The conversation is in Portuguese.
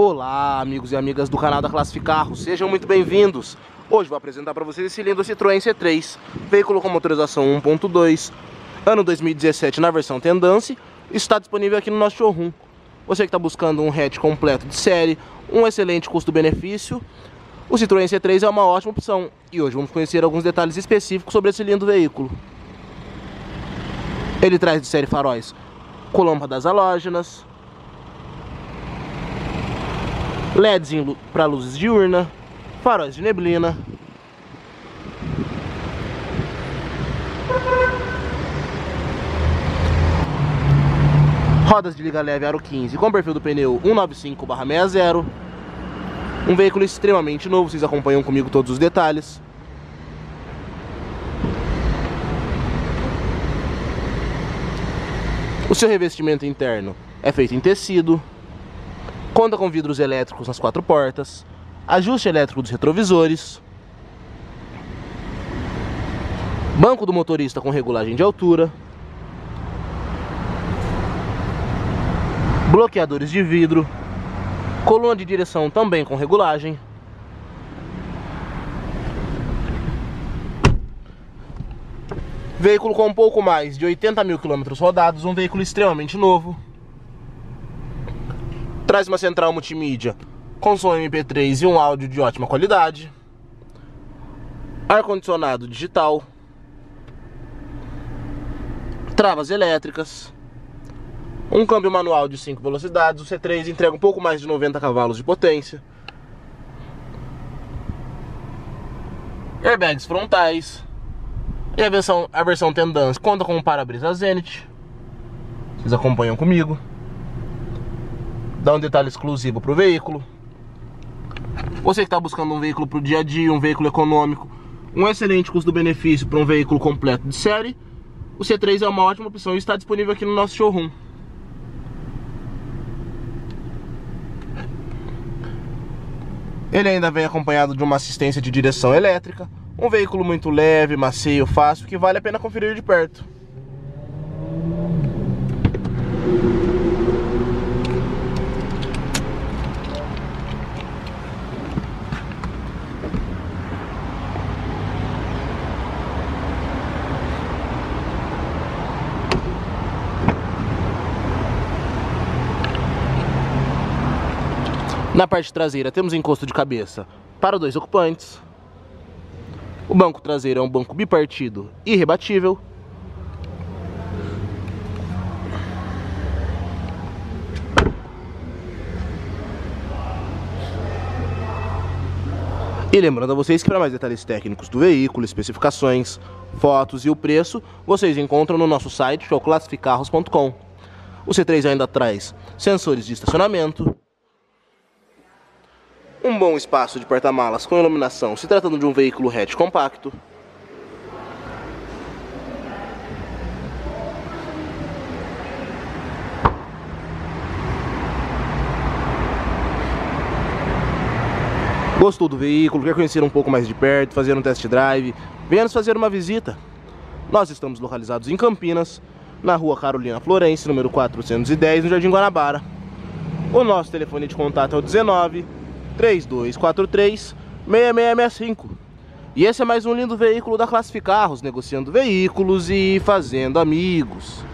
Olá, amigos e amigas do canal da Classificarros, sejam muito bem-vindos. Hoje vou apresentar para vocês esse lindo Citroën C3, veículo com motorização 1.2, ano 2017 na versão Tendance, está disponível aqui no nosso showroom. Você que está buscando um hatch completo de série, um excelente custo-benefício, o Citroën C3 é uma ótima opção. E hoje vamos conhecer alguns detalhes específicos sobre esse lindo veículo. Ele traz de série faróis com lâmpadas halógenas, LEDs para luzes diurna, faróis de neblina, rodas de liga leve aro 15 com perfil do pneu 195/60. Um veículo extremamente novo, vocês acompanham comigo todos os detalhes. O seu revestimento interno é feito em tecido. Conta com vidros elétricos nas 4 portas, ajuste elétrico dos retrovisores, banco do motorista com regulagem de altura, bloqueadores de vidro, coluna de direção também com regulagem, veículo com um pouco mais de 80 mil quilômetros rodados, um veículo extremamente novo. Traz uma central multimídia com som MP3 e um áudio de ótima qualidade, ar-condicionado digital, travas elétricas, um câmbio manual de 5 velocidades. O C3 entrega um pouco mais de 90 cavalos de potência, airbags frontais, e a versão Tendance conta com um para-brisa Zenith. Vocês acompanham comigo. Dá um detalhe exclusivo para o veículo. Você que está buscando um veículo para o dia a dia, um veículo econômico, um excelente custo-benefício para um veículo completo de série, o C3 é uma ótima opção e está disponível aqui no nosso showroom. Ele ainda vem acompanhado de uma assistência de direção elétrica, um veículo muito leve, macio, fácil, que vale a pena conferir de perto. Na parte traseira temos encosto de cabeça para 2 ocupantes. O banco traseiro é um banco bipartido e rebatível. E lembrando a vocês que para mais detalhes técnicos do veículo, especificações, fotos e o preço, vocês encontram no nosso site, que é o classificarros.com. O C3 ainda traz sensores de estacionamento, um bom espaço de porta-malas com iluminação, se tratando de um veículo hatch compacto. Gostou do veículo? Quer conhecer um pouco mais de perto, fazer um test drive? Venha nos fazer uma visita. Nós estamos localizados em Campinas, na rua Carolina Florence, número 410, no Jardim Guanabara. O nosso telefone de contato é o 19-3243-6665. E esse é mais um lindo veículo da Classificarros, negociando veículos e fazendo amigos.